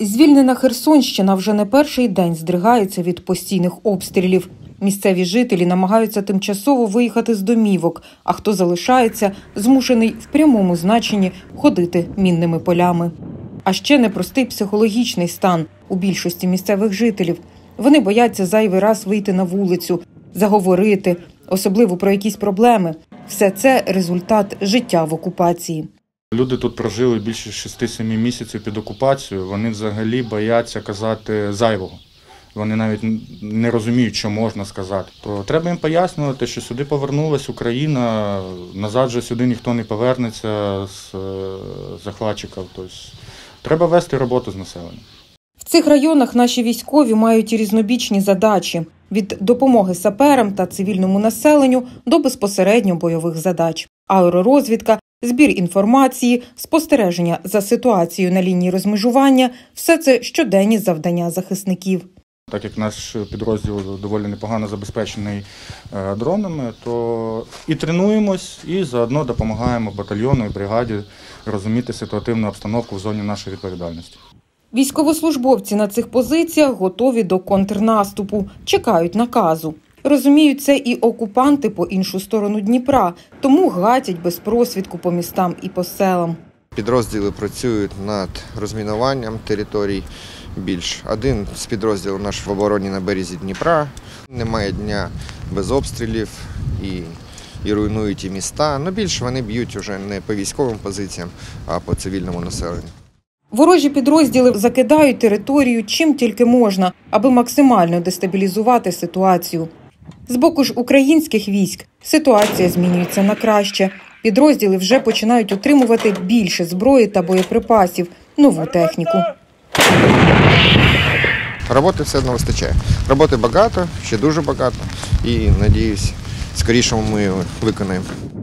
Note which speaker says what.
Speaker 1: Звільнена Херсонщина вже не перший день здригається від постійних обстрілів. Місцеві жителі намагаються тимчасово виїхати з домівок, а хто залишається, змушений в прямому значенні ходити мінними полями. А ще непростий психологічний стан у більшості місцевих жителів. Вони бояться зайвий раз вийти на вулицю, заговорити, особливо про якісь проблеми. Все це – результат життя в окупації.
Speaker 2: Люди тут прожили більше 6-7 місяців під окупацією, вони взагалі бояться казати зайвого. Вони навіть не розуміють, що можна сказати. То треба їм пояснювати, що сюди повернулась Україна, назад же сюди ніхто не повернеться з захватчиків. Тобто треба вести роботу з населенням.
Speaker 1: В цих районах наші військові мають різнобічні задачі – від допомоги саперам та цивільному населенню до безпосередньо бойових задач. Аеророзвідка, збір інформації, спостереження за ситуацією на лінії розмежування – все це щоденні завдання захисників.
Speaker 2: Так як наш підрозділ доволі непогано забезпечений дронами, то і тренуємось, і заодно допомагаємо батальйону і бригаді розуміти ситуативну обстановку в зоні нашої відповідальності.
Speaker 1: Військовослужбовці на цих позиціях готові до контрнаступу, чекають наказу. Розуміють це і окупанти по іншу сторону Дніпра, тому гатять без просвідку по містам і по селам.
Speaker 3: Підрозділи працюють над розмінуванням територій більш. Один з підрозділів наш в обороні на березі Дніпра. Немає дня без обстрілів і руйнують і міста. Но більше вони б'ють вже не по військовим позиціям, а по цивільному населенню.
Speaker 1: Ворожі підрозділи закидають територію чим тільки можна, аби максимально дестабілізувати ситуацію. З боку ж українських військ ситуація змінюється на краще. Підрозділи вже починають отримувати більше зброї та боєприпасів, нову техніку.
Speaker 3: Роботи все одно вистачає. Роботи багато, ще дуже багато. І, сподіваюся, скоріше ми її виконаємо.